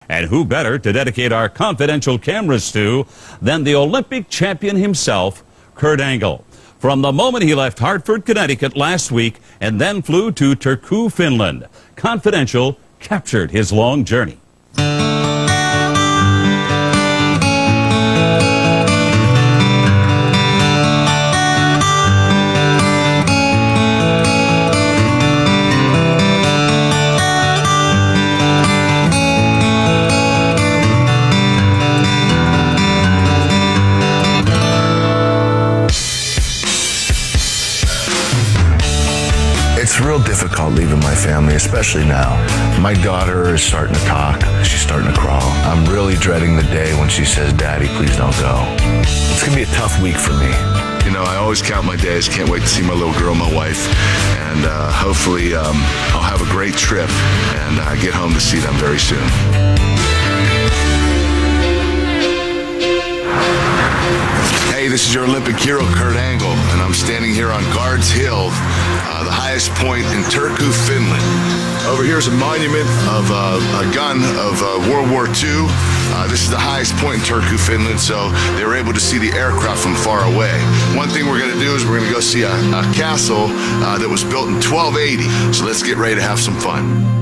And who better to dedicate our confidential cameras to than the Olympic champion himself, Kurt Angle. From the moment he left Hartford, Connecticut last week and then flew to Turku, Finland, Confidential captured his long journey. It's real difficult leaving my family, especially now. My daughter is starting to talk. She's starting to crawl. I'm really dreading the day when she says, "Daddy, please don't go." It's going to be a tough week for me. You know, I always count my days. Can't wait to see my little girl, my wife. And hopefully I'll have a great trip and get home to see them very soon. Hey, this is your Olympic hero, Kurt Angle, and I'm standing here on Guards Hill, the highest point in Turku, Finland. Over here is a monument of a gun of World War II. This is the highest point in Turku, Finland, so they were able to see the aircraft from far away. One thing we're going to do is we're going to go see a castle that was built in 1280. So let's get ready to have some fun.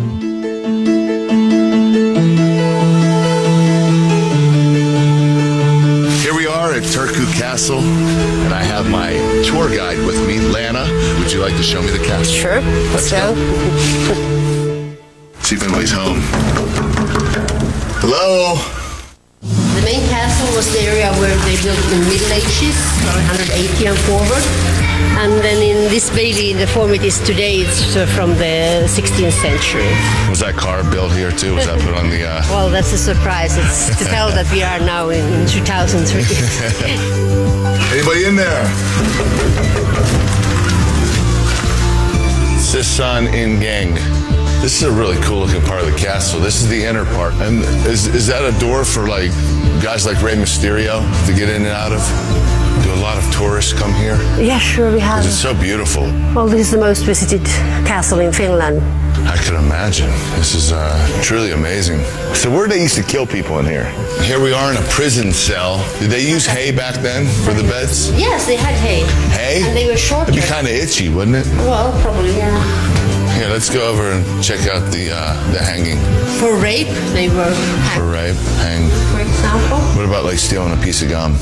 At Turku Castle, and I have my tour guide with me, Lana. Would you like to show me the castle? Sure. Let's go. See if anybody's home. Hello? The main castle was the area where they built the Middle Ages, 180 and forward. And then in this bailey, the form it is today, it's from the 16th century. Was that car built here too? Was that put on the... Well, that's a surprise. It's to tell that we are now in 2003. Anybody in there? Sisson in gang. This is a really cool looking part of the castle. This is the inner part. And is that a door for like guys like Rey Mysterio to get in and out of? Do a lot of tourists come here? Yeah, sure we have. It's so beautiful. Well, this is the most visited castle in Finland. I can imagine. This is truly amazing. So where did they used to kill people in here? Here we are in a prison cell. Did they use hay back then for the beds? Yes, they had hay. Hay? And they were shorter. It'd be kind of itchy, wouldn't it? Well, probably, yeah. Here, let's go over and check out the hanging. For rape, they were hanged. For rape, hang. For example. What about like stealing a piece of gum?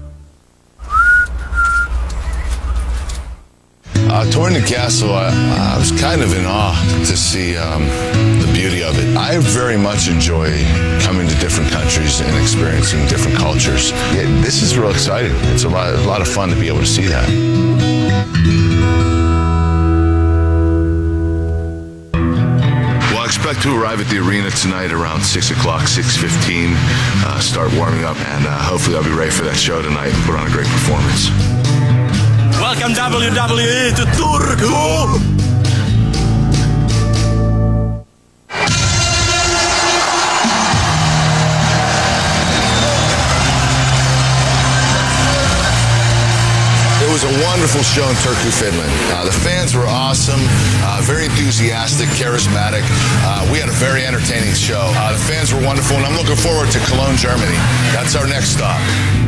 Touring the castle, I was kind of in awe to see the beauty of it. I very much enjoy coming to different countries and experiencing different cultures. Yeah, this is real exciting. It's a lot of fun to be able to see that. Well, I expect to arrive at the arena tonight around 6 o'clock, 6:15, start warming up, and hopefully I'll be ready for that show tonight and put on a great performance. Welcome WWE to Turku! It was a wonderful show in Turku, Finland. The fans were awesome, very enthusiastic, charismatic. We had a very entertaining show. The fans were wonderful, and I'm looking forward to Cologne, Germany. That's our next stop.